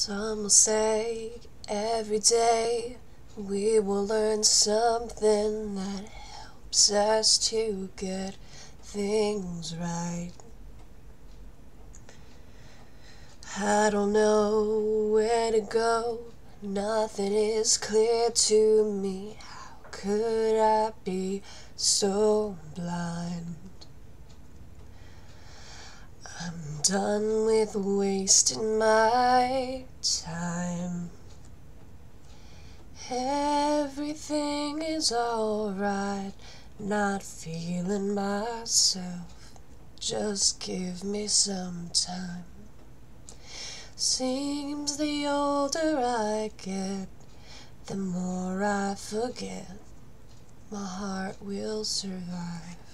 Some will say every day we will learn something that helps us to get things right. I don't know where to go, nothing is clear to me. How could I be so blind? I'm done with wasting my time. Everything is alright, not feeling myself. Just give me some time. Seems the older I get, the more I forget. My heart will survive.